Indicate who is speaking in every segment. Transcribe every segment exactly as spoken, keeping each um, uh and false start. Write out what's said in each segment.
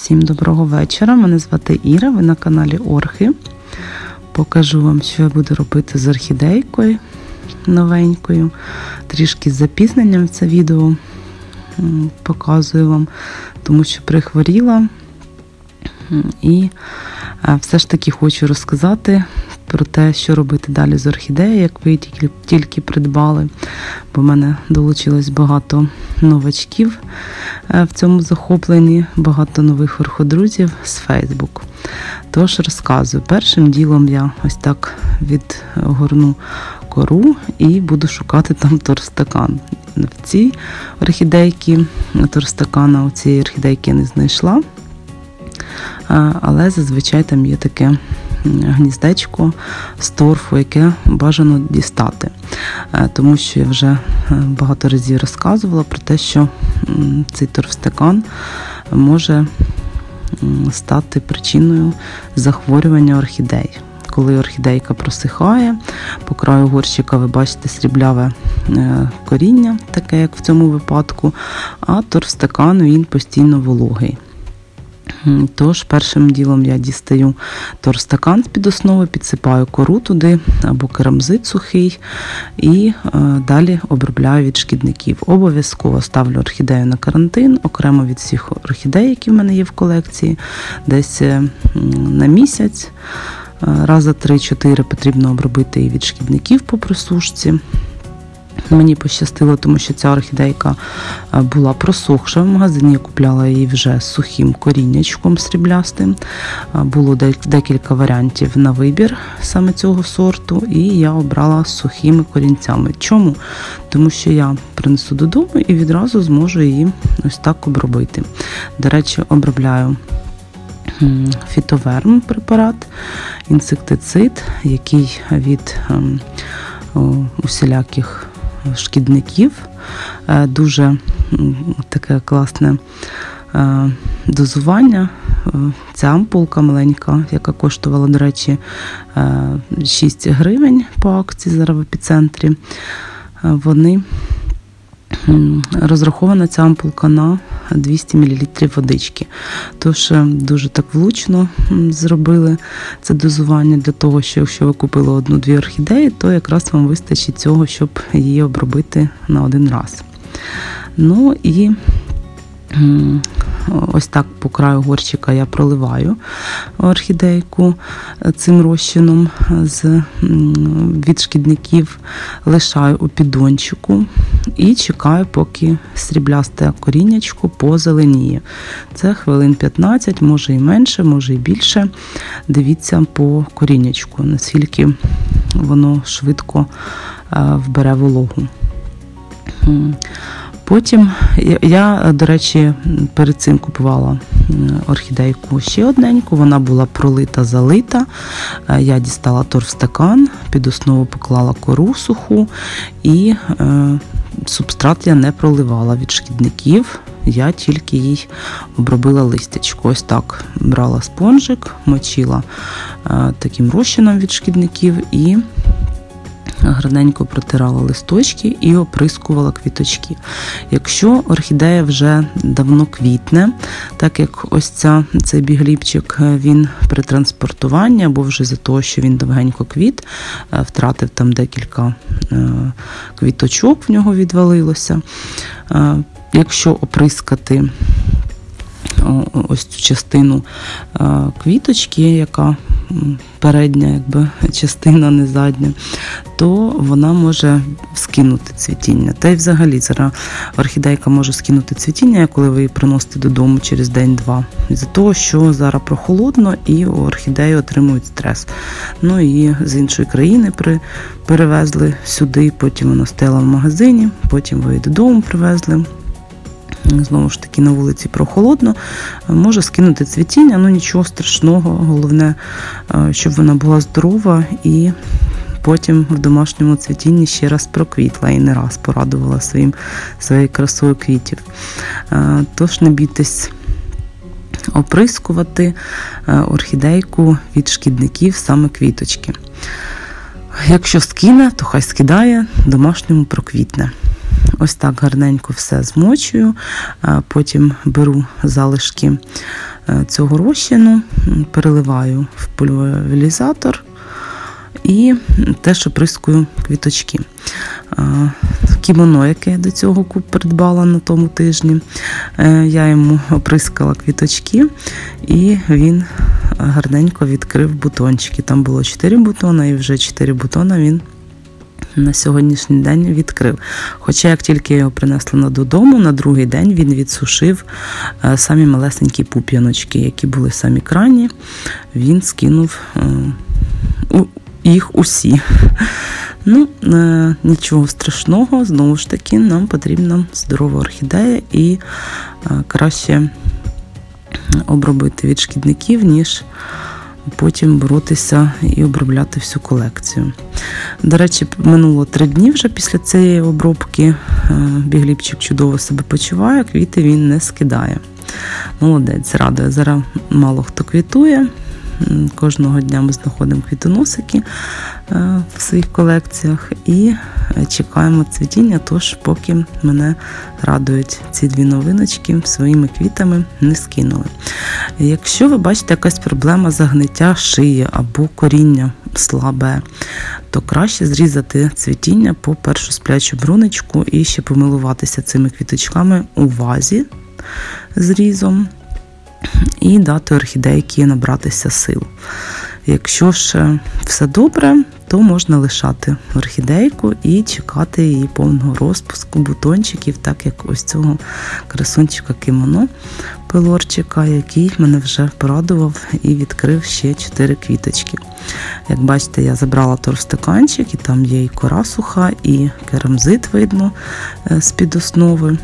Speaker 1: Всім доброго вечора, мене звати Іра, ви на каналі Орхи. Покажу вам, що я буду робити з орхідейкою новенькою. Трішки з запізненням це відео показую вам, тому що прихворіла. І все ж таки хочу розказати про те, що робити далі з орхідеєю, як ви тільки, тільки придбали. Бо в мене долучилось багато новачків в цьому захопленні, багато нових орходрузів з Фейсбуку. Тож розказую. Першим ділом я ось так відгорну кору і буду шукати там торстакан. В цій орхідейці торстакана у цієї орхідейки я не знайшла. Але зазвичай там є таке гніздечко з торфу, яке бажано дістати. Тому що я вже багато разів розказувала про те, що цей торфстакан може стати причиною захворювання орхідей. Коли орхідейка просихає, по краю горщика ви бачите срібляве коріння, таке як в цьому випадку, а торфстакан він постійно вологий. Тож, першим ділом я дістаю торфстакан з-під основи, підсипаю кору туди, або керамзит сухий, і е, далі обробляю від шкідників. Обов'язково ставлю орхідею на карантин, окремо від всіх орхідей, які в мене є в колекції, десь е, на місяць. Раза три-чотири потрібно обробити і від шкідників по просушці. Мені пощастило, тому що ця орхідейка була просохша в магазині, я купляла її вже з сухим коріннячком сріблястим. Було декілька варіантів на вибір саме цього сорту, і я обрала з сухими корінцями. Чому? Тому що я принесу додому і відразу зможу її ось так обробити. До речі, обробляю фітоверм препарат, інсектицид, який від усіляких шкідників. Дуже таке класне дозування. Ця ампулка маленька, яка коштувала, до речі, шість гривень по акції зараз в епіцентрі. Вони розрахована ця ампулка на двісті мілілітрів водички. Тож дуже так влучно зробили це дозування для того, що якщо ви купили одну-дві орхідеї, то якраз вам вистачить цього, щоб її обробити на один раз. Ну і ось так по краю горщика я проливаю орхідейку цим розчином з, від шкідників, лишаю у піддончику і чекаю, поки сріблясте коріннячко позеленіє. Це хвилин п'ятнадцять, може і менше, може і більше. Дивіться по коріннячку, наскільки воно швидко вбере вологу. Потім я, до речі, перед цим купувала орхідейку ще одненьку, вона була пролита, залита. Я дістала торфстакан, під основу поклала кору суху і е, субстрат я не проливала від шкідників, я тільки їй обробила листячко. Ось так брала спонжик, мочила е, таким розчином від шкідників і гарненько протирала листочки і оприскувала квіточки. Якщо орхідея вже давно квітне, так як ось ця, цей бігліпчик, він при транспортуванні, або вже за того, що він довгенько квіт, втратив там декілька квіточок, в нього відвалилося. Якщо оприскати ось цю частину квіточки, яка передня якби частина, не задня, то вона може скинути цвітіння. Та й взагалі зараз орхідейка може скинути цвітіння, коли ви її приносите додому через день-два. Із-за того, що зараз прохолодно і у орхідеї отримують стрес. Ну і з іншої країни при, перевезли сюди, потім вона стояла в магазині, потім ви її додому привезли. Знову ж таки, на вулиці прохолодно, може скинути цвітіння, ну нічого страшного, головне, щоб вона була здорова і потім в домашньому цвітінні ще раз проквітла і не раз порадувала своїм, своєю красою квітів. Тож не бійтесь оприскувати орхідейку від шкідників саме квіточки. Якщо скине, то хай скидає, домашньому проквітне. Ось так гарненько все змочую, потім беру залишки цього розчину, переливаю в пульверизатор і теж оприскую квіточки. Кімоно, яке я до цього придбала на тому тижні, я йому оприскала квіточки, і він гарненько відкрив бутончики. Там було чотири бутона, і вже чотири бутона він на сьогоднішній день відкрив. Хоча, як тільки я його принесла додому, на другий день він відсушив самі малесенькі пуп'яночки, які були самі крайні. Він скинув їх усі. Ну, нічого страшного, знову ж таки, нам потрібна здорова орхідея і краще обробити від шкідників, ніж потім боротися і обробляти всю колекцію. До речі, минуло три дні вже після цієї обробки. Бігліпчик чудово себе почуває, квіти він не скидає. Молодець, радує. Зараз мало хто квітує. Кожного дня ми знаходимо квітоносики в своїх колекціях і чекаємо цвітіння, тож поки мене радують ці дві новиночки, своїми квітами не скинули. Якщо ви бачите якась проблема загниття шиї або коріння слабе, то краще зрізати цвітіння по першу сплячу брунечку і ще помилуватися цими квіточками у вазі зрізом і дати орхідейки набратися сил. Якщо ж все добре, то можна лишати орхідейку і чекати її повного розпуску бутончиків, так як ось цього красунчика кімоно пилорчика, який мене вже порадував і відкрив ще чотири квіточки. Як бачите, я забрала торфстаканчик, і там є і кора суха, і керамзит видно з-під основи.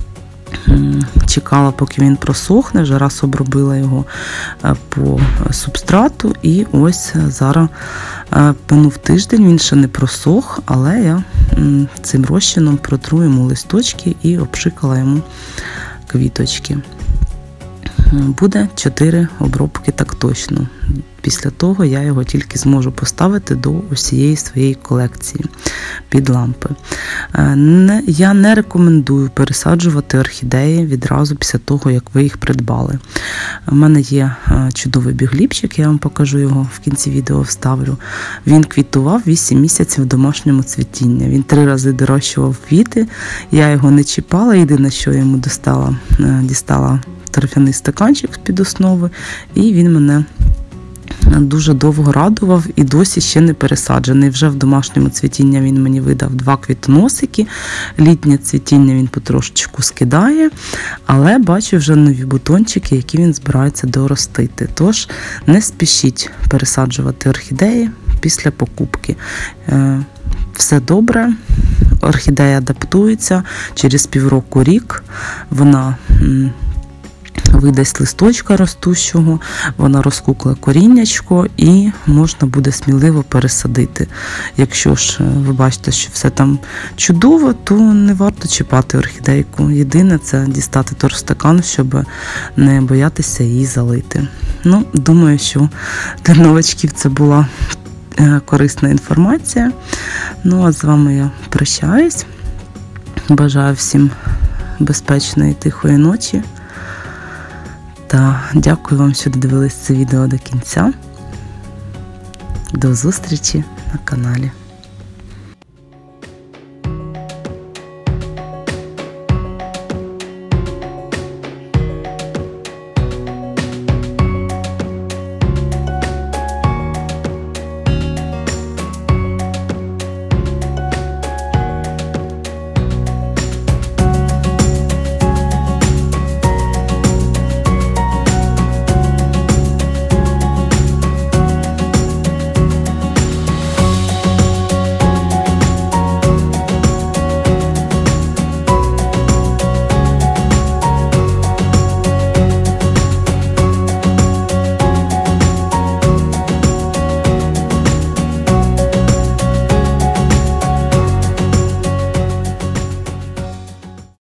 Speaker 1: Чекала, поки він просохне, вже раз обробила його по субстрату, і ось зараз минув тиждень, він ще не просох, але я цим розчином протру йому листочки і обшикала йому квіточки. Буде чотири обробки так точно. Після того я його тільки зможу поставити до усієї своєї колекції під лампи. Я не рекомендую пересаджувати орхідеї відразу після того, як ви їх придбали. У мене є чудовий бігліпчик, я вам покажу його в кінці відео, вставлю. Він квітував вісім місяців в домашньому цвітінні. Він три рази дорощував квіти, я його не чіпала, єдине, що я йому достала, дістала торфяний стаканчик з-під основи, і він мене дуже довго радував і досі ще не пересаджений. Вже в домашньому цвітінні він мені видав два квітоносики. Літнє цвітіння він потрошечку скидає, але бачу вже нові бутончики, які він збирається доростити. Тож не спішіть пересаджувати орхідеї після покупки. Все добре, орхідея адаптується, через півроку-рік вона видасть листочка ростущого, вона розкукле коріннячко і можна буде сміливо пересадити. Якщо ж ви бачите, що все там чудово, то не варто чіпати орхідейку. Єдине – це дістати торфстакан, щоб не боятися її залити. Ну, думаю, що для новачків це була корисна інформація. Ну, а з вами я прощаюсь. Бажаю всім безпечної тихої ночі. Та дякую вам, що додивились це відео до кінця. До зустрічі на каналі.